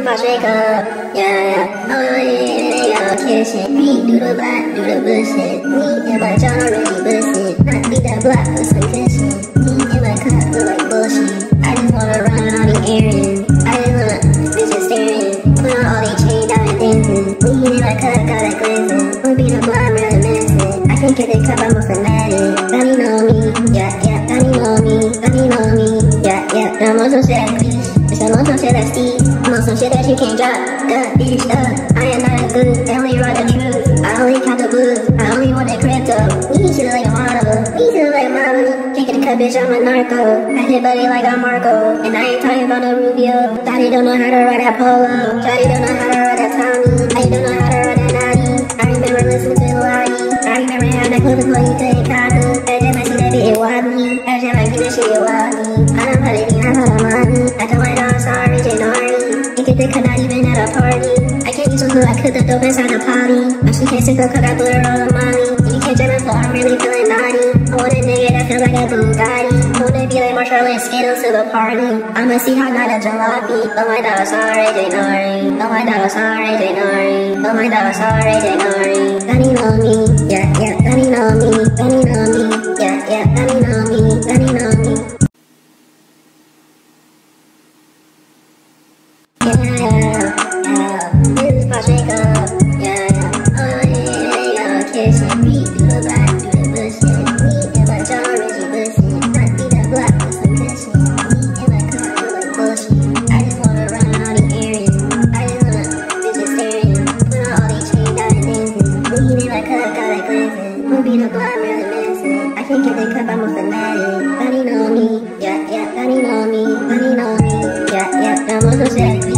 my shake up, yeah. Oh yeah, kissing. Me do the black, do the bullshit. Me and my John already busted. Not beat that block with some kissing. Me and my cut look like bullshit. I just wanna run all the errands. I just wanna bitches staring. Put on all these chain diamond dancing. Me and my cut got it glazing. Wanna be the block, really missing. I can't get the cup, I'm a fanatic. Donnie know me, yeah. Donnie know me, yeah. I'm on some shit that's bleach. I'm on some shit that's deep. I'm on some shit that you can't drop. Bitch, I am not as good. I only write the truth. I only count the blues. I only want that crypto. Me shit like a model. Can't get the cut, bitch, I'm a narco. I hit buddy like I'm Marco. And I ain't talking about no Rubio. Daddy don't know how to ride that polo. Daddy don't know how to ride that Tommy. I don't know how to ride that Naughty. I remember listening to Lottie. I remember having that club before you couldn't copy. Every time I see that bitch, it wobbly. Every time I get that shit, it wobbly. I don't put it in, I put it on money. I told my dog, sorry, Janari. Ain't get the cut, not even at a party. I can't use some food, I cook the dope inside the potty. Now she can't sip the cook, I put her all the money. You can't jump in floor, I'm really feeling naughty. I want a nigga that feels like a Bugatti. I wanna be like Marshall and Skittles to the party. I'ma see how not a jalopy. Oh my dog, sorry, Janari. Oh my dog, sorry, Janari. Oh my dog, sorry, Janari. Donnie know me, yeah. Donnie know me, yeah. Donnie know me, yeah. This is my shake up, yeah. Oh yeah, kissing. Me do the black, do the bullshit. Me and my John Reggie busted. Not beat that block with some kissing. Me and my cut look like bullshit. I just wanna run all the errands. I just wanna bitches staring. Put on all these chain diamond dancing. Me and my cut got it glazing. Wanna be the block, really missing. I can't get the cup, I'm a fanatic. Donnie know me, yeah. Donnie know me, yeah. I'm on some shit.